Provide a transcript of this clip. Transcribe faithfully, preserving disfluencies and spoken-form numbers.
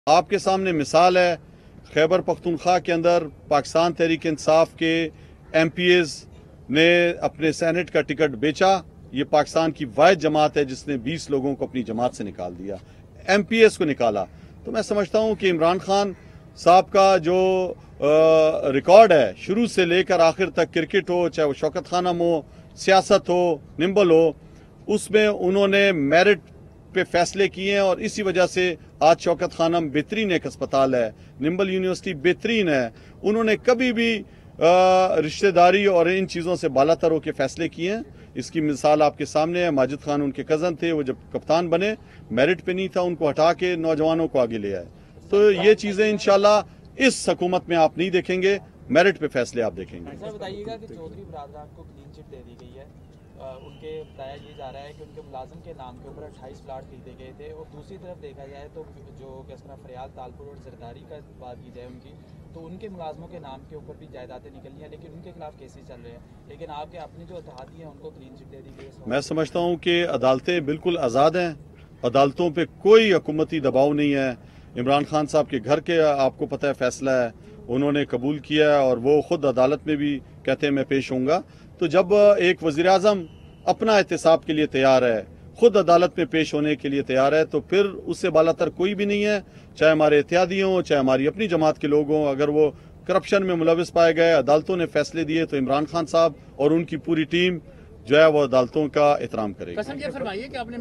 आपके सामने मिसाल है, खैबर पख्तूनख्वा के अंदर पाकिस्तान तहरीक इंसाफ के एम पी एज़ ने अपने सेनेट का टिकट बेचा। ये पाकिस्तान की वाहिद जमात है जिसने बीस लोगों को अपनी जमात से निकाल दिया, एम पी एज़ को निकाला। तो मैं समझता हूँ कि इमरान खान साहब का जो रिकॉर्ड है शुरू से लेकर आखिर तक, क्रिकेट हो, चाहे वो शौकत खानम हो, सियासत हो, निम्बल हो, उसमें उन्होंने मेरिट पे फैसले किए हैं। और इसी वजह से आज शौकत खानम बेहतरीन एक अस्पताल है, निम्बल यूनिवर्सिटी बेहतरीन है। उन्होंने कभी भी रिश्तेदारी और इन चीज़ों से बालातर होकर फैसले किए हैं। इसकी मिसाल आपके सामने है। माजिद खान उनके कज़न थे, वो जब कप्तान बने मेरिट पे नहीं था, उनको हटा के नौजवानों को आगे ले आए। तो ये चीज़ें इंशाल्लाह इस हुकूमत में आप नहीं देखेंगे, मेरिट पे फैसले आप देखेंगे। सर बताइएगा कि चौधरी बरादरान को क्लीन चिट दे दी गई है। आ, उनके बताया ये जा रहा है कि उनके मुलाजिम के नाम के ऊपर अट्ठाईस प्लाट खरीदे गए थे। और दूसरी तरफ देखा जाए तो जो किस तरह फरियाल तालपुर और जरदारी का बात की जाए उनकी, तो उनके मुलाजमों के नाम के ऊपर भी जायदादें निकली हैं, लेकिन उनके खिलाफ केसेस चल रहे हैं। लेकिन आपके अपने जो इत्तेहादी हैं उनको क्लीन चिट दे दी गई है। मैं समझता हूँ कि अदालतें बिल्कुल आज़ाद हैं, अदालतों पर कोई हुकूमती दबाव नहीं है। इमरान खान साहब के घर के आपको पता है फैसला है, उन्होंने कबूल किया है और वो खुद अदालत में भी कहते हैं मैं पेश होऊंगा। तो जब एक वज़ीर आज़म अपना एहतसाब के लिए तैयार है, खुद अदालत में पेश होने के लिए तैयार है, तो फिर उससे बालातर कोई भी नहीं है। चाहे हमारे इत्यादी हों, चाहे हमारी अपनी जमात के लोग हों, अगर वो करप्शन में मुलविस पाए गए, अदालतों ने फैसले दिए, तो इमरान खान साहब और उनकी पूरी टीम जो है वो अदालतों का एहतराम करेगी।